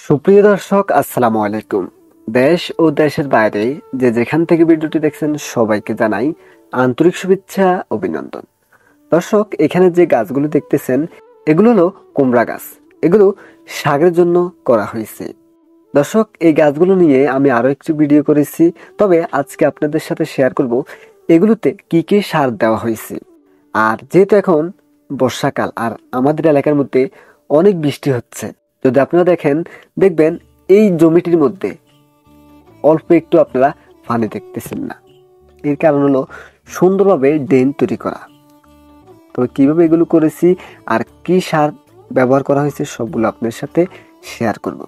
সুপ্রিয় দর্শক, আসসালামু আলাইকুম। দেশ ও দেশের বাইরে যে যেখান থেকে ভিডিওটি দেখছেন সবাইকে জানাই আন্তরিক শুভেচ্ছা, অভিনন্দন। দর্শক, এখানে যে গাছগুলো দেখতেছেন এগুলো হলো কুমড়া গাছ। এগুলো শাকের জন্য করা হয়েছে। দর্শক, এই গাছগুলো নিয়ে আমি আরো একটি ভিডিও করেছি, তবে আজকে আপনাদের সাথে শেয়ার করব এগুলোতে কি কি সার দেওয়া হয়েছে। আর যেহেতু এখন বর্ষাকাল আর আমাদের এলাকার মধ্যে অনেক বৃষ্টি হচ্ছে, যদি আপনারা দেখবেন এই জমিটির মধ্যে অল্প একটু আপনারা পানি দেখতেছেন না। এর কারণ হলো সুন্দরভাবে ড্রেন তৈরি করা। তবে কিভাবে এগুলো করেছি আর কি সার ব্যবহার করা হয়েছে সবগুলো আপনার সাথে শেয়ার করব।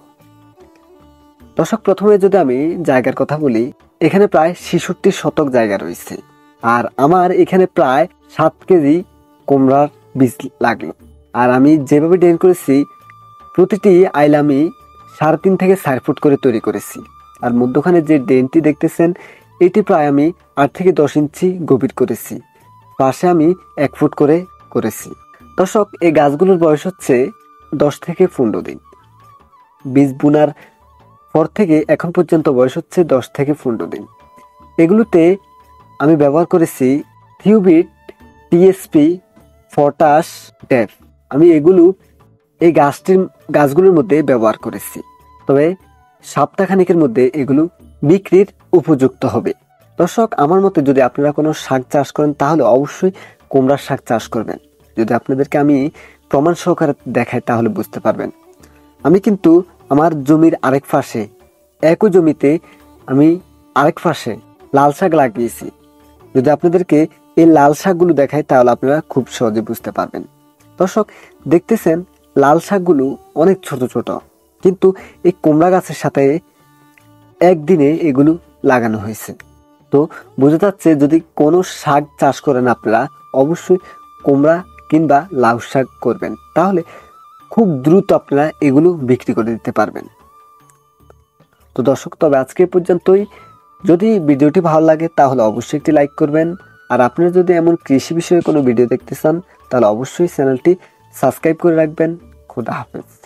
দর্শক, প্রথমে যদি আমি জায়গার কথা বলি, এখানে প্রায় 66 শতক জায়গা রয়েছে। আর আমার এখানে প্রায় 7 কেজি কুমড়ার বীজ লাগলো। আর আমি যেভাবে ড্রেন করেছি, প্রতিটি আইল আমি 3.5 থেকে 4 ফুট করে তৈরি করেছি। আর মধ্যখানে যে ড্রেনটি দেখতেছেন এটি প্রায় আমি 8 থেকে 10 ইঞ্চি গভীর করেছি। পাশে আমি 1 ফুট করে করেছি। দর্শক, এই গাছগুলোর বয়স হচ্ছে 10 থেকে 15 দিন। বীজ বুনার পর থেকে এখন পর্যন্ত বয়স হচ্ছে 10 থেকে 15 দিন। এগুলোতে আমি ব্যবহার করেছি থিওবিট, টিএসপি, পটাশ, ড্যাপ। আমি এগুলো এই গাছগুলোর মধ্যে ব্যবহার করেছি। তবে সপ্তাহখানেকের মধ্যে এগুলো বিক্রির উপযুক্ত হবে। দর্শক, আমার মতে যদি আপনারা কোনো শাক চাষ করেন তাহলে অবশ্যই কুমড়ার শাক চাষ করবেন। যদি আপনাদেরকে আমি প্রমাণ সহকারে দেখাই তাহলে বুঝতে পারবেন। আমি কিন্তু আমার জমির আরেক পাশে, একই জমিতে আমি আরেক পাশে লাল শাক লাগিয়েছি। যদি আপনাদেরকে এই লাল শাকগুলো দেখাই তাহলে আপনারা খুব সহজে বুঝতে পারবেন। দর্শক, দেখতেছেন লাল শাকগুলো অনেক ছোট ছোট, কিন্তু এই কুমড়া গাছের সাথে একদিনে এগুলো লাগানো হয়েছে। তো বোঝা যাচ্ছে যদি কোনো শাক চাষ করেন আপনারা অবশ্যই কুমড়া কিংবা লাউ শাক করবেন, তাহলে খুব দ্রুত আপনারা এগুলো বিক্রি করে দিতে পারবেন। তো দর্শক, তবে আজকে পর্যন্তই। যদি ভিডিওটি ভালো লাগে তাহলে অবশ্যই একটি লাইক করবেন। আর আপনারা যদি এমন কৃষি বিষয়ে কোনো ভিডিও দেখতে চান তাহলে অবশ্যই চ্যানেলটি সাবস্ক্রাইব করে রাখবেন। খুদা হাফেজ।